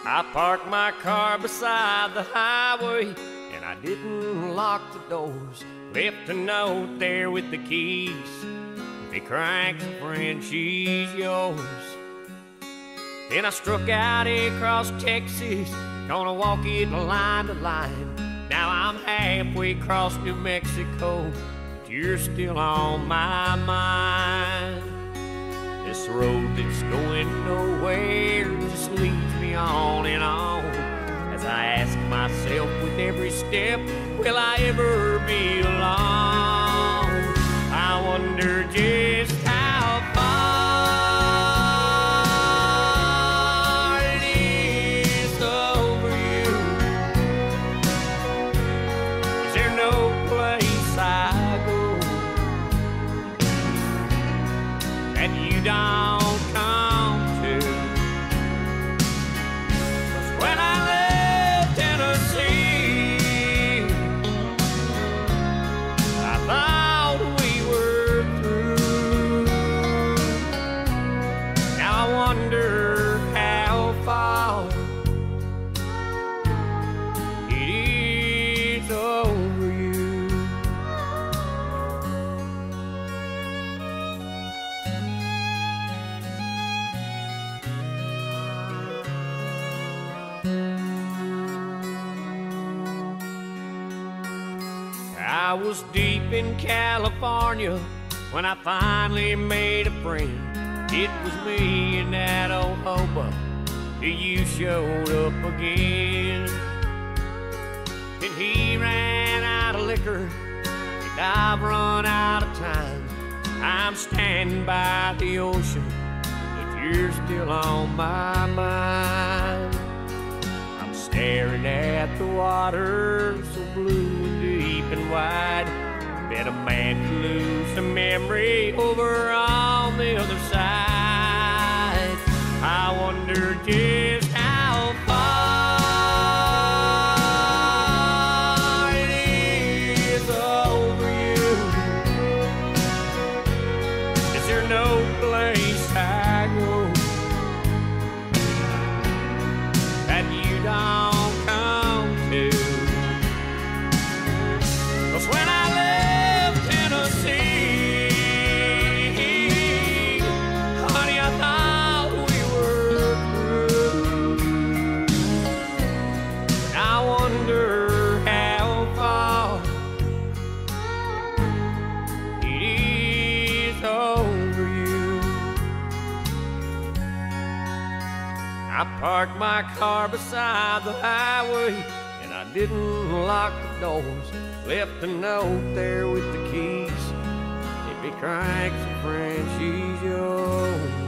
I parked my car beside the highway, and I didn't lock the doors. Left a note there with the keys. If he cranks, friend, she's yours. Then I struck out across Texas, gonna walk it line to line. Now I'm halfway across New Mexico, but you're still on my mind. This road that's going nowhere just leads me on and on, as I ask myself with every step, will I ever be alone? I wonder just how far it is over you. Is there no place I go that you don't come to? 'Cause when I left Tennessee, I thought we were through. Now I wonder how far it is over you. I was deep in California when I finally made a friend. It was me and that old hobo till you showed up again. Then he ran out of liquor and I've run out of time. I'm standing by the ocean, but you're still on my mind. I'm staring at the water so blue and deep and wide. Bet a man could lose a memory over on the other side. I wonder just how far it is over you. Is there no place I go that you don't come to? 'Cause when I left Tennessee, honey, I thought we were through. I wonder how far it is over you. I parked my car beside the highway, and I didn't lock the doors. Left a note there with the keys. If he cranks, friend, she's yours.